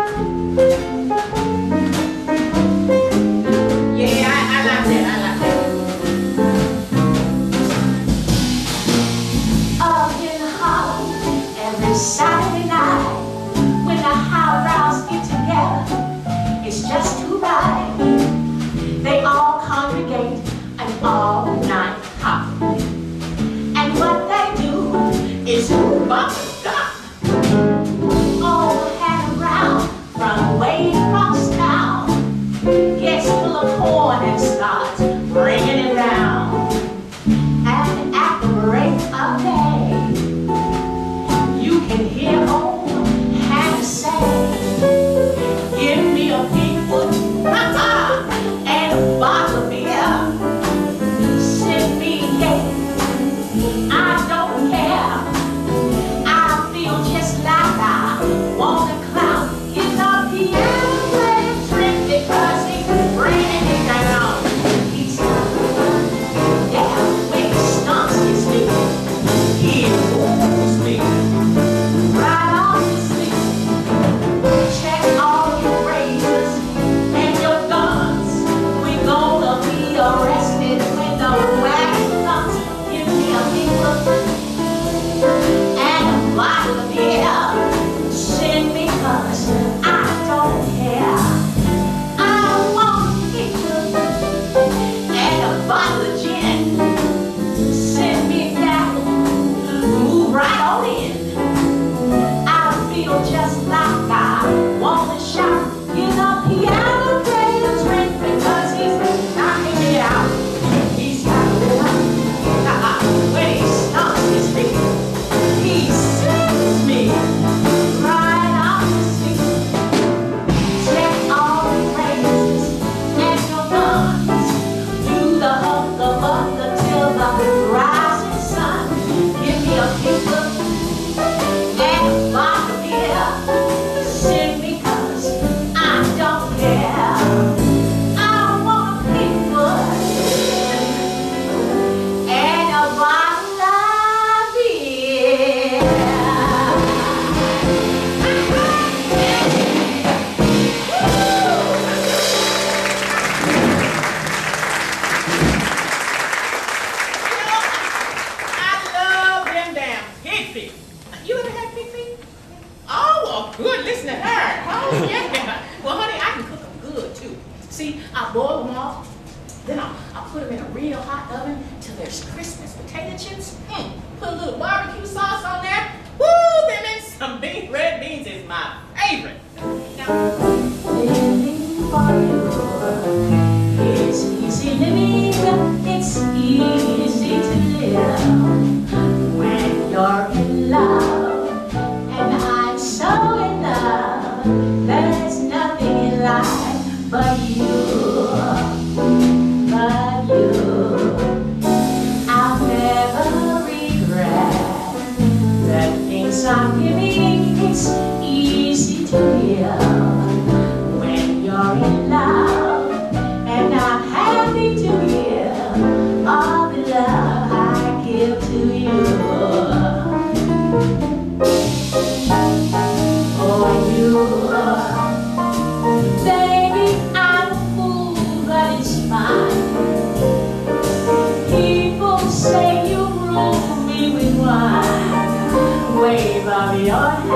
Saturday night, when the highbrows get together, it's just too right. They all congregate an all-night hop. And what they do is bump stop. All hand around from way across town, gets full of corn and starts bringing it down. And at the break of day, you can hear old Hannah say, give me a big foot and a bottle of beer. Send me a cake, I don't care. I feel just like I want to clown in the piano playing trick because he's bringing it down. He's down when he stomps his feet. He fools me. Just like I want to shout, you know, piano player drink because he's knocking me out. He's got when he stomps his feet, he sends me right off to sleep. Check all the phrases and your guns, do the hug till the rising sun. Give me a picture and a bottle. Sing because I don't care. I want a big foot and a bottle of beer. I love them damn pig feet. You ever had pig feet? Oh, well, good, listen to her. Oh, yeah. Well, honey, I can cook them good, too. See, I boil them off, then I'll put them in a real hot oven till there's crisp as potato chips. Put a little barbecue sauce on there. Woo, them and some big red beans is my favorite. Now, living for you, it's easy living, it's easy to live when you're in love. So in love, there's nothing in life but you, I'll never regret the things I'm giving. It's easy to give when you're in love, and I'm happy to give all the love I give to you. Baby, I'm a fool, but it's fine. People say you rule me with wine. Wave of your hand.